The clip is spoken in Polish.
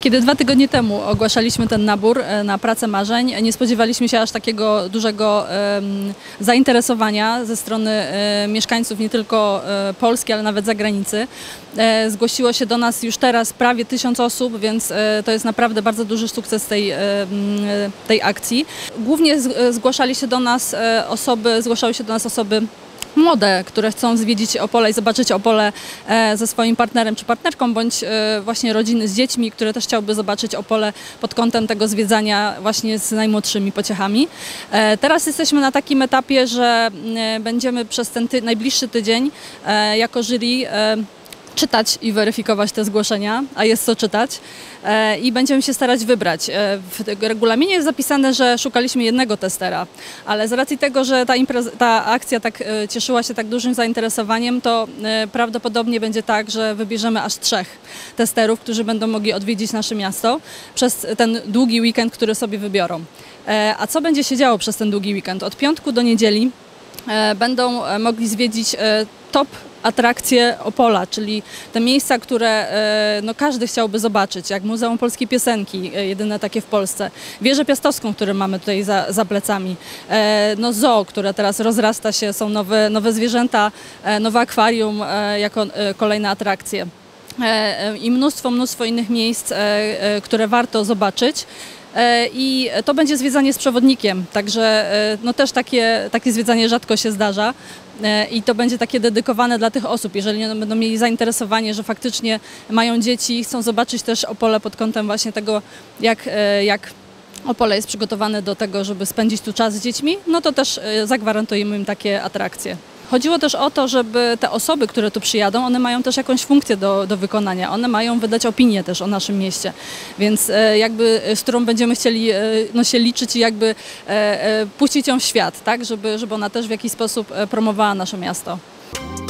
Kiedy 2 tygodnie temu ogłaszaliśmy ten nabór na pracę marzeń, nie spodziewaliśmy się aż takiego dużego zainteresowania ze strony mieszkańców nie tylko Polski, ale nawet zagranicy. Zgłosiło się do nas już teraz prawie 1000 osób, więc to jest naprawdę bardzo duży sukces tej akcji. Głównie zgłaszały się do nas osoby młode, które chcą zwiedzić Opole i zobaczyć Opole ze swoim partnerem czy partnerką, bądź właśnie rodziny z dziećmi, które też chciałyby zobaczyć Opole pod kątem tego zwiedzania właśnie z najmłodszymi pociechami. Teraz jesteśmy na takim etapie, że będziemy przez ten najbliższy tydzień jako jury czytać i weryfikować te zgłoszenia, a jest co czytać i będziemy się starać wybrać. W regulaminie jest zapisane, że szukaliśmy jednego testera, ale z racji tego, że ta akcja tak cieszyła się tak dużym zainteresowaniem, to prawdopodobnie będzie tak, że wybierzemy aż 3 testerów, którzy będą mogli odwiedzić nasze miasto przez ten długi weekend, który sobie wybiorą. A co będzie się działo przez ten długi weekend? Od piątku do niedzieli będą mogli zwiedzić top atrakcje Opola, czyli te miejsca, które każdy chciałby zobaczyć, jak Muzeum Polskiej Piosenki, jedyne takie w Polsce, Wieżę Piastowską, którą mamy tutaj za plecami, zoo, które teraz rozrasta się, są nowe zwierzęta, nowe akwarium jako kolejne atrakcje i mnóstwo innych miejsc, które warto zobaczyć. I to będzie zwiedzanie z przewodnikiem, także też takie zwiedzanie rzadko się zdarza i to będzie takie dedykowane dla tych osób, jeżeli będą mieli zainteresowanie, że faktycznie mają dzieci, chcą zobaczyć też Opole pod kątem właśnie tego, jak Opole jest przygotowane do tego, żeby spędzić tu czas z dziećmi, no to też zagwarantujemy im takie atrakcje. Chodziło też o to, żeby te osoby, które tu przyjadą, one mają też jakąś funkcję do wykonania. One mają wydać opinię też o naszym mieście, więc jakby z którą będziemy chcieli się liczyć i jakby puścić ją w świat, tak, żeby ona też w jakiś sposób promowała nasze miasto.